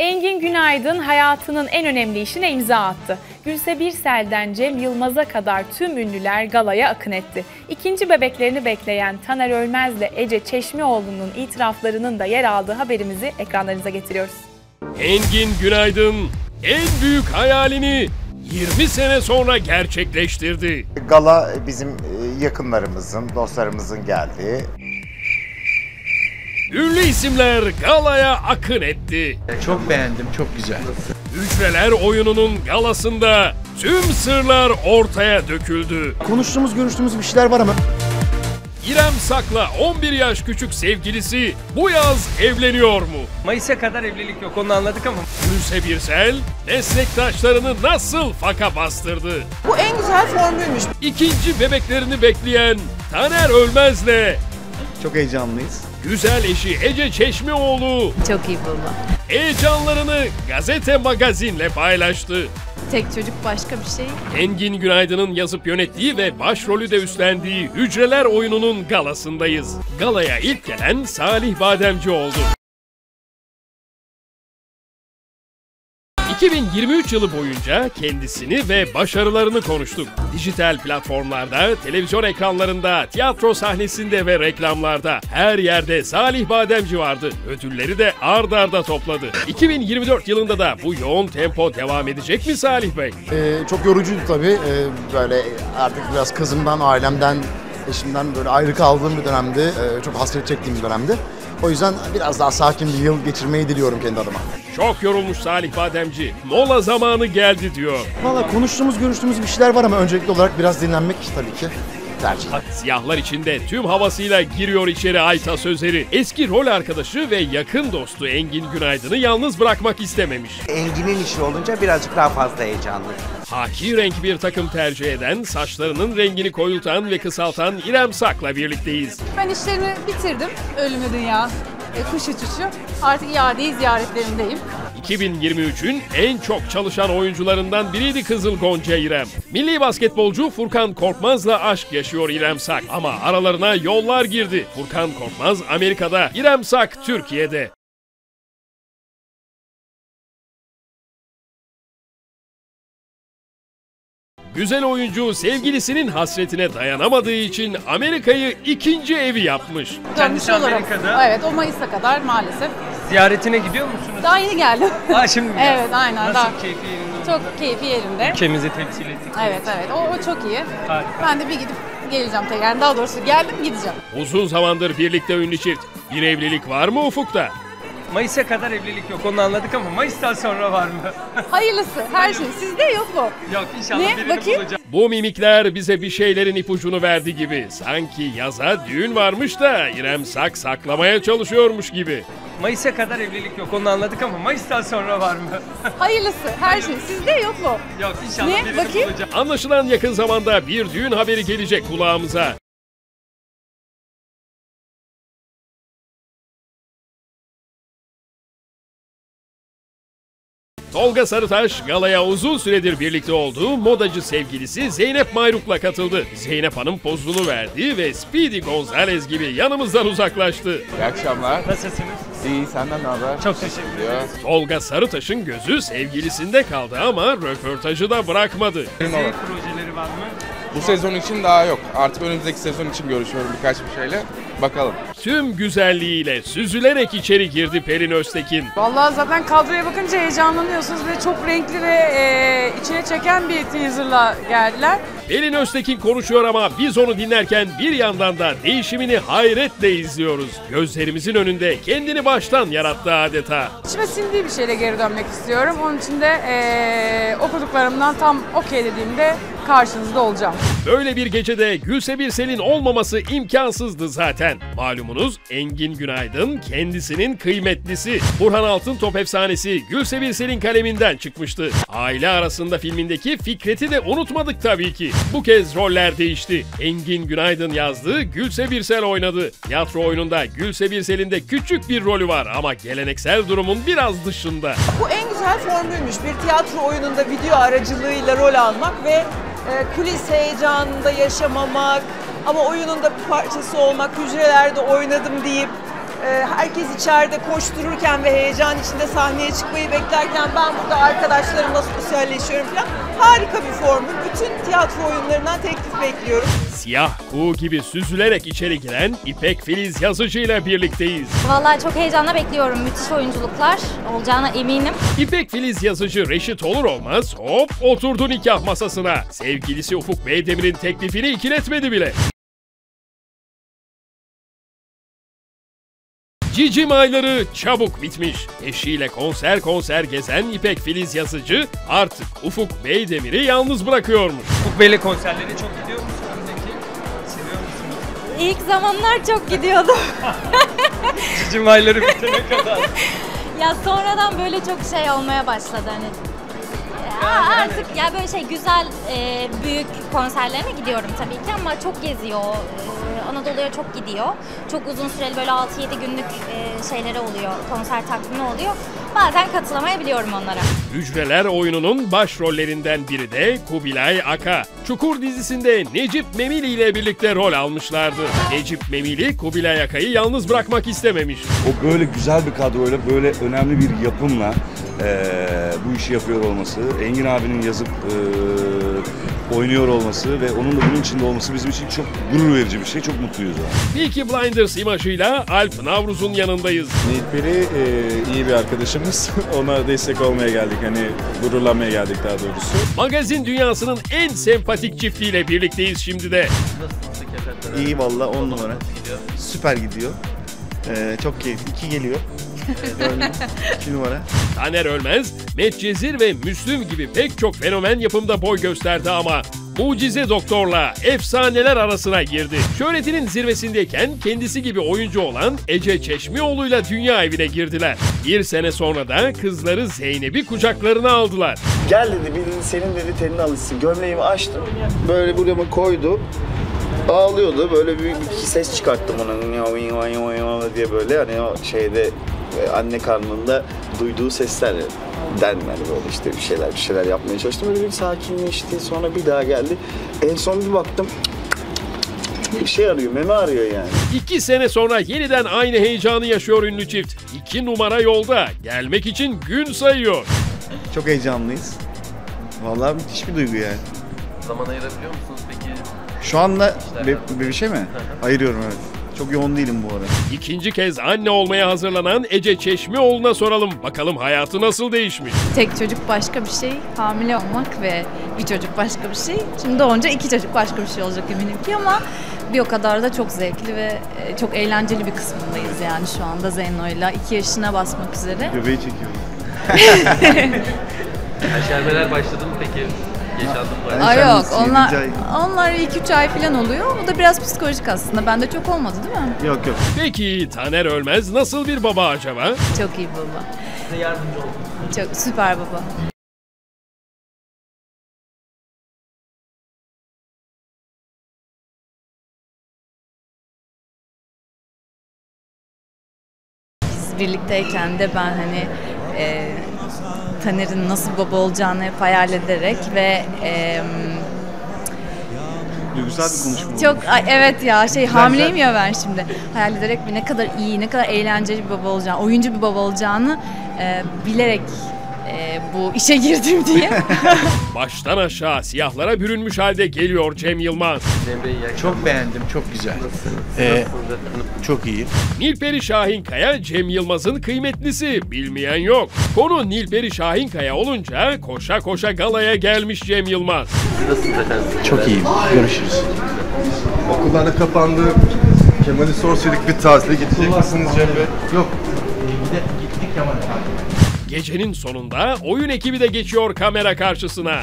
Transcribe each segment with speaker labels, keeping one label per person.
Speaker 1: Engin Günaydın hayatının en önemli işine imza attı. Gülse Birsel'den Cem Yılmaz'a kadar tüm ünlüler galaya akın etti. İkinci bebeklerini bekleyen Taner Ölmez'le Ece Çeşmioğlu'nun itiraflarının da yer aldığı haberimizi ekranlarınıza getiriyoruz.
Speaker 2: Engin Günaydın en büyük hayalini 20 sene sonra gerçekleştirdi.
Speaker 3: Gala bizim yakınlarımızın, dostlarımızın geldiği.
Speaker 2: Ünlü isimler galaya akın etti.
Speaker 4: Çok beğendim, çok güzel.
Speaker 2: Hücreler oyununun galasında tüm sırlar ortaya döküldü.
Speaker 5: Konuştuğumuz, görüştüğümüz bir şeyler var ama.
Speaker 2: İrem Sak'la 11 yaş küçük sevgilisi bu yaz evleniyor mu?
Speaker 6: Mayıs'a kadar evlilik yok, onu anladık ama.
Speaker 2: Gülse Birsel meslektaşlarını nasıl faka bastırdı?
Speaker 7: Bu en güzel formülmüş.
Speaker 2: İkinci bebeklerini bekleyen Taner Ölmez'le
Speaker 5: Çok heyecanlıyız.
Speaker 2: güzel eşi Ece Çeşmioğlu
Speaker 1: Çok iyi bulma.
Speaker 2: heyecanlarını Gazete Magazin'le paylaştı.
Speaker 1: Tek çocuk başka bir şey.
Speaker 2: Engin Günaydın'ın yazıp yönettiği ve başrolü de üstlendiği Hücreler oyununun galasındayız. Galaya ilk gelen Salih Bademci oldu. 2023 yılı boyunca kendisini ve başarılarını konuştuk. Dijital platformlarda, televizyon ekranlarında, tiyatro sahnesinde ve reklamlarda her yerde Salih Bademci vardı. Ödülleri de ard arda topladı. 2024 yılında da bu yoğun tempo devam edecek mi Salih Bey?
Speaker 5: Çok yorucuydu tabii. Böyle artık biraz kızımdan, ailemden, eşimden böyle ayrı kaldığım bir dönemdi. Çok hasret çektiğim bir dönemdi. O yüzden biraz daha sakin bir yıl geçirmeyi diliyorum kendi adıma.
Speaker 2: Çok yorulmuş Salih Bademci. Mola zamanı geldi diyor.
Speaker 5: Valla konuştuğumuz, görüştüğümüz bir şeyler var ama öncelikli olarak biraz dinlenmek tabii ki tercih.
Speaker 2: Siyahlar içinde tüm havasıyla giriyor içeri Ayta Sözeri. Eski rol arkadaşı ve yakın dostu Engin Günaydın'ı yalnız bırakmak istememiş.
Speaker 8: Engin'in işi olunca birazcık daha fazla heyecanlı.
Speaker 2: Haki renk bir takım tercih eden, saçlarının rengini koyultan ve kısaltan İrem Sak'la birlikteyiz.
Speaker 7: Ben işlerimi bitirdim. Ölümü dünya, kış uçuşu. Artık iadeyi ziyaretlerindeyim.
Speaker 2: 2023'ün en çok çalışan oyuncularından biriydi Kızıl Gonca İrem. Milli basketbolcu Furkan Korkmaz'la aşk yaşıyor İrem Sak ama aralarına yollar girdi. Furkan Korkmaz Amerika'da, İrem Sak Türkiye'de. Güzel oyuncu sevgilisinin hasretine dayanamadığı için Amerika'yı ikinci evi yapmış.
Speaker 6: Kendisi
Speaker 7: Dönmüş olurum.
Speaker 6: Amerika'da.
Speaker 7: Evet, o Mayıs'a kadar maalesef.
Speaker 6: Ziyaretine gidiyor musunuz?
Speaker 7: Daha yeni geldim.
Speaker 6: Şimdi mi?
Speaker 7: Evet, aynen.
Speaker 6: Nasıl
Speaker 7: Daha
Speaker 6: keyfi yerinde?
Speaker 7: çok keyfi yerinde.
Speaker 6: Ülkemizi temsil ettik.
Speaker 7: Evet, o çok iyi.
Speaker 6: Harika.
Speaker 7: Ben de bir gidip geleceğim tekrar. Yani daha doğrusu geldim, gideceğim.
Speaker 2: Uzun zamandır birlikte ünlü çift. Bir evlilik var mı ufukta?
Speaker 6: Mayıs'a kadar evlilik yok, onu anladık ama Mayıs'tan sonra var mı?
Speaker 7: Hayırlısı, her şey. Sizde yok mu?
Speaker 6: Yok, inşallah
Speaker 7: Ne?
Speaker 6: birini
Speaker 7: Bakayım.
Speaker 6: bulacağım.
Speaker 2: Bu mimikler bize bir şeylerin ipucunu verdi gibi. Sanki yaza düğün varmış da İrem Sak saklamaya çalışıyormuş gibi.
Speaker 6: Mayıs'a kadar evlilik yok, onu anladık ama Mayıs'tan sonra var mı?
Speaker 7: Hayırlısı, her şey. Sizde yok mu?
Speaker 6: Yok, inşallah
Speaker 7: Ne?
Speaker 6: birini
Speaker 7: Bakayım.
Speaker 6: bulacağım.
Speaker 2: Anlaşılan yakın zamanda bir düğün haberi gelecek kulağımıza. Tolga Sarıtaş, galaya uzun süredir birlikte olduğu modacı sevgilisi Zeynep Mayruk'la katıldı. Zeynep Hanım pozunu verdi ve Speedy Gonzales gibi yanımızdan uzaklaştı.
Speaker 9: İyi akşamlar.
Speaker 6: Nasılsınız?
Speaker 9: İyi, senden ne haber?
Speaker 6: Çok teşekkür ederim.
Speaker 2: Tolga Sarıtaş'ın gözü sevgilisinde kaldı ama röportajı da bırakmadı.
Speaker 6: Projeleri var mı?
Speaker 9: Bu sezon için daha yok. Artık önümüzdeki sezon için görüşüyorum birkaç bir şeyle. Bakalım.
Speaker 2: Tüm güzelliğiyle süzülerek içeri girdi Pelin Öztekin.
Speaker 7: Vallahi zaten kadroya bakınca heyecanlanıyorsunuz ve çok renkli ve içine çeken bir teaserla geldiler.
Speaker 2: Pelin Öztekin konuşuyor ama biz onu dinlerken bir yandan da değişimini hayretle izliyoruz. Gözlerimizin önünde kendini baştan yarattı adeta.
Speaker 7: İçime sindiği bir şeyle geri dönmek istiyorum. Onun için de okuduklarımdan tam okey dediğimde karşınızda olacağım.
Speaker 2: Böyle bir gecede Gülse Birsel'in olmaması imkansızdı zaten. Malumunuz Engin Günaydın kendisinin kıymetlisi. Burhan Altıntop efsanesi Gülse Birsel'in kaleminden çıkmıştı. Aile Arasında filmindeki Fikret'i de unutmadık tabii ki. Bu kez roller değişti. Engin Günaydın yazdı, Gülse Birsel oynadı. Tiyatro oyununda Gülse Birsel'in de küçük bir rolü var ama geleneksel durumun biraz dışında.
Speaker 7: Bu en güzel formülmüş. Bir tiyatro oyununda video aracılığıyla rol almak ve kulis heyecanında yaşamamak ama oyunun da bir parçası olmak, hücrelerde oynadım deyip
Speaker 4: Herkes içeride koştururken ve heyecan içinde sahneye çıkmayı beklerken ben burada arkadaşlarımla sosyalleşiyorum falan. Harika bir formül. Bütün tiyatro oyunlarından teklif bekliyorum.
Speaker 2: Siyah kuğu gibi süzülerek içeri giren İpek Filiz Yazıcı ile birlikteyiz.
Speaker 10: Vallahi çok heyecanla bekliyorum. Müthiş oyunculuklar olacağına eminim.
Speaker 2: İpek Filiz Yazıcı Reşit olur olmaz hop oturdu nikah masasına. Sevgilisi Ufuk Beydemir'in teklifini ikiletmedi bile. Cicim ayları çabuk bitmiş. Eşiyle konser gezen İpek Filiz Yazıcı artık Ufuk Beydemir'i yalnız bırakıyormuş.
Speaker 6: Ufuk Bey'le konserlere çok gidiyor musun? Seviyor musunuz?
Speaker 10: İlk zamanlar çok gidiyordum.
Speaker 6: Cicim ayları bitene kadar.
Speaker 10: Ya sonradan böyle çok şey olmaya başladı hani. Artık ya böyle güzel büyük konserlerine gidiyorum tabii ki ama çok geziyor. Anadolu'ya çok gidiyor. Çok uzun süreli böyle 6-7 günlük şeyleri oluyor. Konser takvimi oluyor. Bazen katılamayabiliyorum onlara.
Speaker 2: Hücreler oyununun başrollerinden biri de Kubilay Aka. Çukur dizisinde Necip Memili ile birlikte rol almışlardı. Necip Memili Kubilay Aka'yı yalnız bırakmak istememiş.
Speaker 11: O böyle güzel bir kadroyla, böyle önemli bir yapımla bu işi yapıyor olması, Engin abinin yazıp oynuyor olması ve onun da bunun içinde olması bizim için çok gurur verici bir şey. Çok mutluyuz.
Speaker 2: Peaky Blinders imajıyla Alp Navruz'un yanındayız.
Speaker 12: Nilperi iyi bir arkadaşımız. Ona destek olmaya geldik. Hani gururlanmaya geldik daha doğrusu.
Speaker 2: Magazin dünyasının en sempatik çiftiyle birlikteyiz şimdi de.
Speaker 13: İyi valla 10 numara. Süper gidiyor. Çok keyifli. 2 geliyor. 2 numara.
Speaker 2: Taner Ölmez, Medcezir ve Müslüm gibi pek çok fenomen yapımda boy gösterdi ama Mucize Doktor'la efsaneler arasına girdi. Şöhretinin zirvesindeyken kendisi gibi oyuncu olan Ece Çeşmioğlu'yla dünya evine girdiler. Bir sene sonra da kızları Zeynep'i kucaklarına aldılar.
Speaker 13: Gel dedi, birinin senin dedi tenine alışsın. Gömleğimi açtım. Böyle burama koydu. Ağlıyordu. Böyle bir ses çıkarttım ona diye böyle hani o şeyde anne karnında duyduğu seslerden hani böyle işte bir şeyler yapmaya çalıştım. Böyle bir sakinleşti. Sonra bir daha geldi. En son bir baktım bir şey arıyor, meme arıyor yani.
Speaker 2: 2 sene sonra yeniden aynı heyecanı yaşıyor ünlü çift. 2 numara yolda. Gelmek için gün sayıyor.
Speaker 13: Çok heyecanlıyız. Vallahi müthiş bir duygu yani.
Speaker 14: Zaman ayırabiliyor musunuz peki?
Speaker 13: Şu anda bir şey mi? Ayırıyorum evet. Çok yoğun değilim bu ara.
Speaker 2: İkinci kez anne olmaya hazırlanan Ece Çeşmioğlu'na soralım. Bakalım hayatı nasıl değişmiş?
Speaker 15: Tek çocuk başka bir şey, hamile olmak ve bir çocuk başka bir şey. Şimdi doğunca 2 çocuk başka bir şey olacak eminim ki ama bir o kadar da çok zevkli ve çok eğlenceli bir kısmındayız yani şu anda Zeyno'yla. 2 yaşına basmak üzere.
Speaker 13: Göbeği çekiyorum.
Speaker 14: Aşermeler başladı mı peki?
Speaker 15: Yok, onlar 2-3 ay falan oluyor. O da biraz psikolojik aslında. Bende çok olmadı değil mi?
Speaker 13: Yok.
Speaker 2: Peki Taner Ölmez nasıl bir baba acaba?
Speaker 15: Çok iyi bir baba.
Speaker 14: Size yardımcı oldunuz.
Speaker 15: Çok süper baba. Biz birlikteyken de ben hani Taner'in nasıl baba olacağını hep hayal ederek ve
Speaker 13: duygusal bir konuşma
Speaker 15: çok evet ya hamileyim ya ben şimdi hayal ederek ne kadar iyi, ne kadar eğlenceli bir baba olacağını, oyuncu bir baba olacağını bilerek bu işe girdim diye.
Speaker 2: Baştan aşağı siyahlara bürünmüş halde geliyor Cem Yılmaz.
Speaker 16: Çok beğendim, çok güzel. Çok iyi.
Speaker 2: Nilperi Şahinkaya Cem Yılmaz'ın kıymetlisi, bilmeyen yok. Konu Nilperi Şahinkaya olunca koşa koşa galaya gelmiş Cem Yılmaz.
Speaker 14: Nasılsınız efendim?
Speaker 16: Çok iyi, görüşürüz.
Speaker 12: Okullar da kapandı. Kemal'i sorsaydık bir tatile gidecek misiniz Cem Bey? Yok.
Speaker 16: Gittik Kemal'e tatile.
Speaker 2: Gecenin sonunda oyun ekibi de geçiyor kamera karşısına.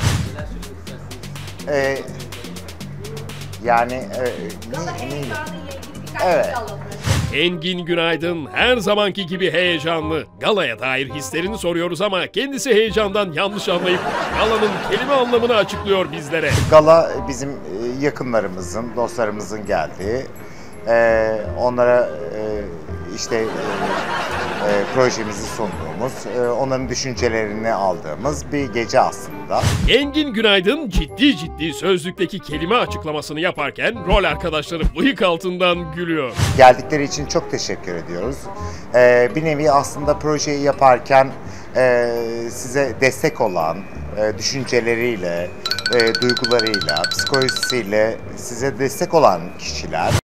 Speaker 3: Evet.
Speaker 2: Engin Günaydın her zamanki gibi heyecanlı. Galaya dair hislerini soruyoruz ama kendisi heyecandan yanlış anlayıp galanın kelime anlamını açıklıyor bizlere.
Speaker 3: Gala bizim yakınlarımızın, dostlarımızın geldiği, onlara işte projemizi sunduğumuz, onların düşüncelerini aldığımız bir gece aslında.
Speaker 2: Engin Günaydın ciddi sözlükteki kelime açıklamasını yaparken rol arkadaşları bıyık altından gülüyor.
Speaker 3: Geldikleri için çok teşekkür ediyoruz. Bir nevi aslında projeyi yaparken size destek olan, düşünceleriyle, duygularıyla, psikolojisiyle size destek olan kişiler.